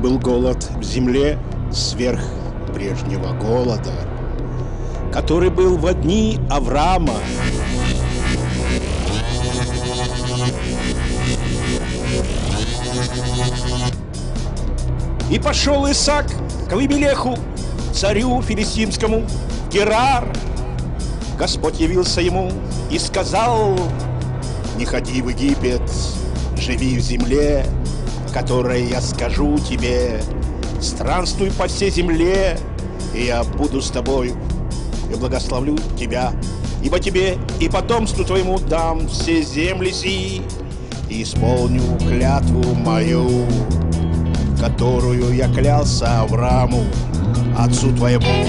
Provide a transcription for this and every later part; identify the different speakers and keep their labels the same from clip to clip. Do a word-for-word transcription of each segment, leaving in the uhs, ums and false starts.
Speaker 1: был голод в земле сверх прежнего голода, который был во дни Авраама. И пошел Исаак к Авимелеху, царю филистимскому, в Герар. Господь явился ему и сказал: не ходи в Египет, живи в земле, в которой я скажу тебе. Странствуй по всей земле, и я буду с тобой, и благословлю тебя, ибо тебе и потомству твоему дам все земли сии, и исполню клятву мою, которую я клялся Аврааму, отцу твоему.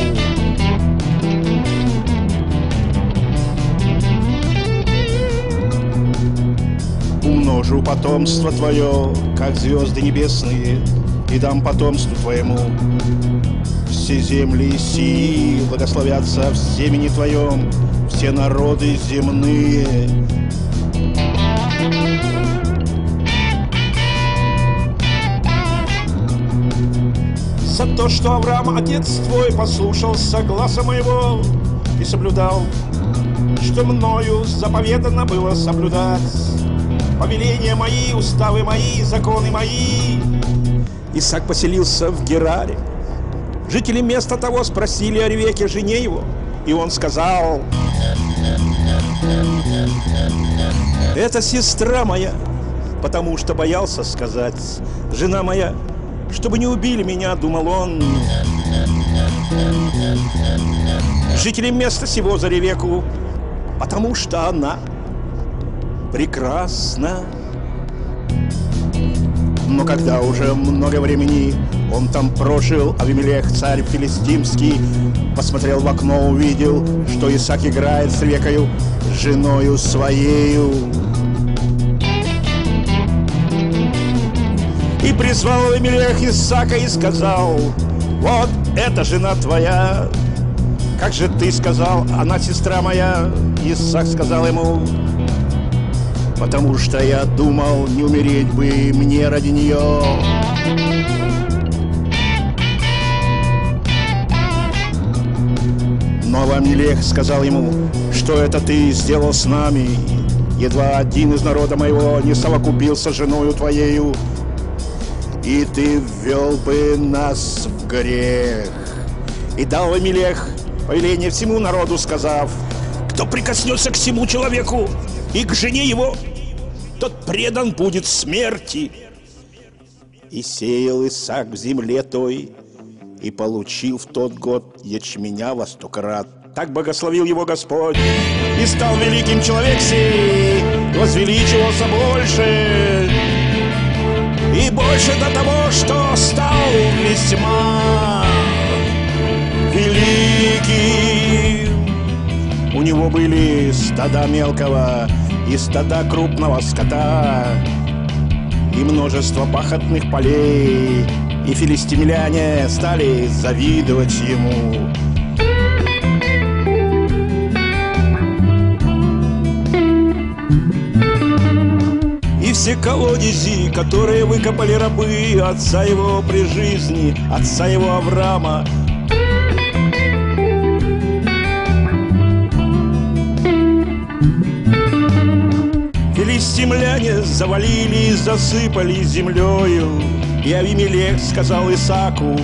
Speaker 1: Умножу потомство твое, как звезды небесные, и дам потомству твоему все земли сии, благословятся в семени твоем все народы земные. За то, что Авраам, отец твой, послушался гласа моего и соблюдал, что мною заповедано было соблюдать повеления мои, уставы мои, законы мои. Исаак поселился в Гераре. Жители места того спросили о Ревеке, жене его, и он сказал: это сестра моя, потому что боялся сказать: жена моя, чтобы не убили меня, думал он. Жители места сего за Ревеку, потому что она прекрасна. Но когда уже много времени он там прожил, Авимелех, царь филистимский, посмотрел в окно, увидел, что Исаак играет с Ревекою, женою своею. И призвал Авимелех Исаака и сказал: вот эта жена твоя. Как же ты сказал, она сестра моя? Исаак сказал ему: потому что я думал, не умереть бы мне ради нее. Но Авимелех сказал ему: что это ты сделал с нами? Едва один из народа моего не совокупился с женою твоею, и ты ввел бы нас в грех. И дал Авимелех повеление всему народу, сказав: кто прикоснется к всему человеку и к жене его, тот предан будет смерти. И сеял Исаак в земле той, и получил в тот год ячменя во сто крат. Так благословил его Господь, и стал великим человек сей, возвеличивался больше, и больше до того, что стал весьма великим. У него были стада мелкого и стада крупного скота, и множество пахотных полей, и филистимляне стали завидовать ему. И все колодези, которые выкопали рабы отца его при жизни, отца его Авраама, филистимляне завалили и засыпали землею. И Авимелех сказал Исааку: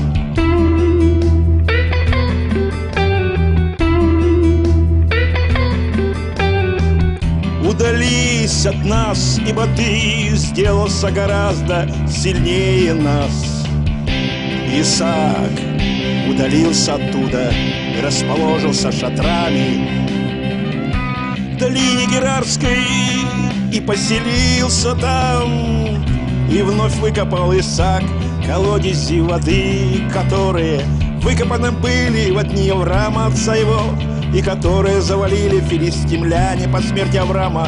Speaker 1: удались от нас, ибо ты сделался гораздо сильнее нас. Исаак удалился оттуда и расположился шатрами в долине Герарской, и поселился там. И вновь выкопал Исаак колодези воды, которые выкопаны были во дни Авраама, отца его, и которые завалили филистимляне по смерти Авраама.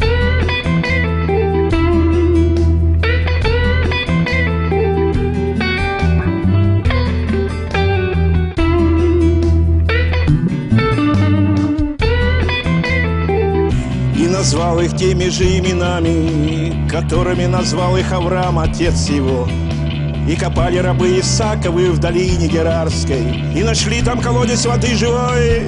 Speaker 1: И назвал их теми же именами, которыми назвал их Авраам, отец его. И копали рабы Исааковы в долине Герарской, и нашли там колодец воды живой.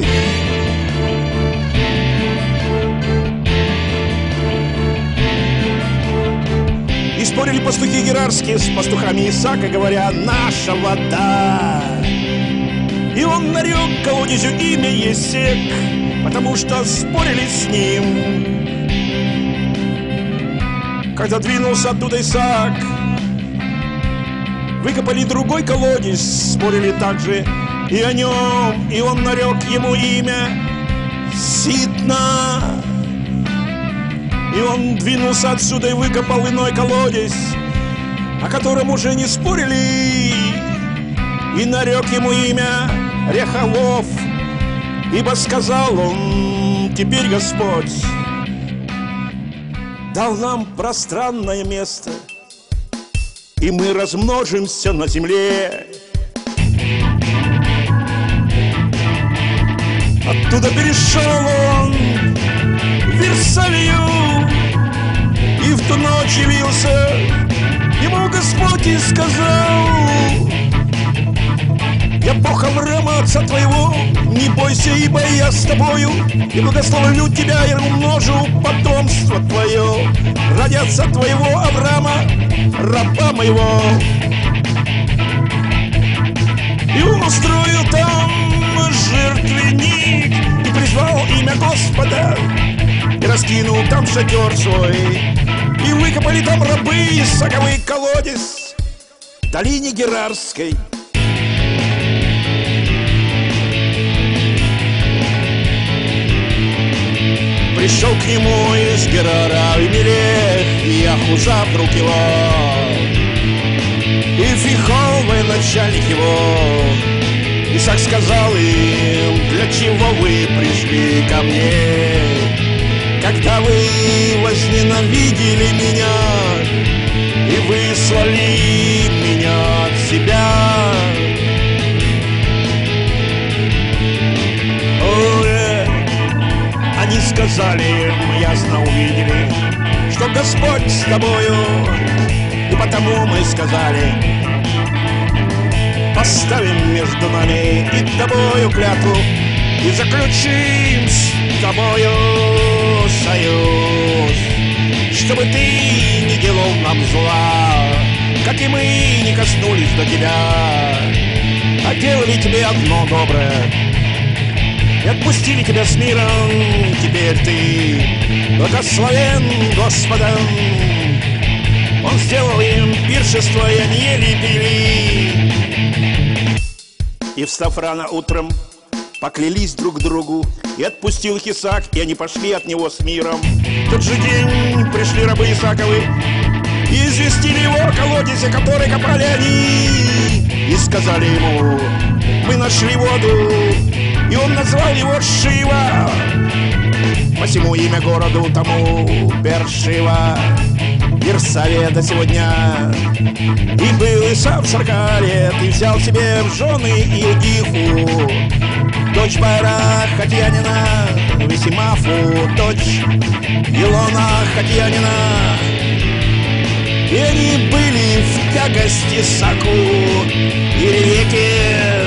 Speaker 1: И спорили пастухи герарские с пастухами Исаака, говоря: наша вода. И он нарек колодезю имя Есек, потому что спорили с ним. Когда двинулся оттуда Исаак, выкопали другой колодец, спорили также и о нем, и он нарек ему имя Ситна. И он двинулся отсюда и выкопал иной колодец, о котором уже не спорили, и нарек ему имя Рехавов, ибо сказал он: теперь Господь дал нам пространное место, и мы размножимся на земле. Оттуда перешел он в Версавию, и в ту ночь явился ему Господь и сказал: я Бог Авраама, отца твоего, не бойся, ибо я с тобою, и благословлю тебя, и умножу потомство твое ради отца твоего Авраама, раба моего. И он устроил там жертвенник, и призвал имя Господа, и раскинул там шатер свой, и выкопали там рабы Исааковый колодец в долине Герарской. Пришел к нему из Герара Авимелех, и Ахуза друг его, и Фихол военачальник его. Исаак сказал им: для чего вы пришли ко мне, когда вы возненавидели меня и выслали меня от себя? Они сказали им, ясно увидели, что Господь с тобою, и потому мы сказали: поставим между нами и тобою клятву, и заключим с тобою союз, чтобы ты не делал нам зла, как и мы не коснулись до тебя, а делали тебе одно доброе, и отпустили тебя с миром. Теперь ты благословен Господом. Он сделал им пиршество, и они ели и пили. И встав рано утром, поклялись друг другу, и отпустил их Исаак, и они пошли от него с миром. В тот же день пришли рабы Исааковы и известили его о колодезе, который копали они, и сказали ему: мы нашли воду. И он назвал его Шива, посему имя городу тому Бершива. Версавия до сегодня. И был Исав сорока лет, и взял себе в жены Иудиху, дочь Байра Хатьянина, Весимафу, дочь Илона Хатьянина. И они были в тягости Исааку и Ревеке,